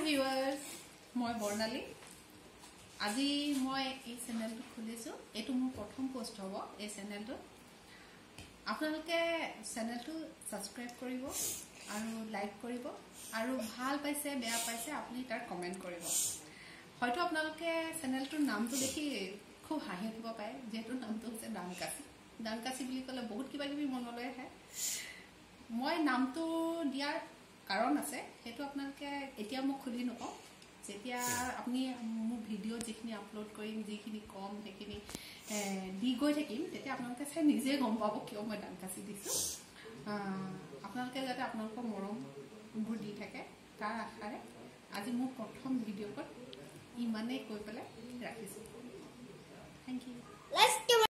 viewers, মই বৰ্ণালী আজি মই এই চেনেলটো খুলিছো এটো মোৰ প্ৰথম পোষ্ট হ'ব এই চেনেলটো আপোনালোকে চেনেলটো সাবস্ক্ৰাইব কৰিব আৰু লাইক কৰিব আৰু ভাল পাইছে বেয়া পাইছে আপুনি তাৰ কমেন্ট কৰিব হয়তো আপোনালোকে চেনেলটোৰ নামটো দেখি খুব হাঁহি উঠিব পাৰে যেটো নামটো হৈছে ডানকাসি বুলি ক'লে বহুত কিবা কিবি মনলৈ আহে মই নামটো দিয়াৰ কাৰণ আছে হেতু আপোনালোকে এতিয়া মই খুলি নকওঁ যেতিয়া আপুনি মোৰ ভিডিও যিখিনি আপলোড কৰিম যিখিনি কম সেইখিনি দি গৈ থাকিম তেতিয়া আপোনালোকে চাই নিজে গম পাব কিয় মই ডানকাসি দিছো আপোনালোকে যাতে আপোনালোকৰ মৰমবোৰ দি থাকে তাৰ আশাৰে আজি মোৰ প্ৰথম ভিডিওত ইমানেই কৈ পেলাই ৰাখিছো থ্যাংক ইউ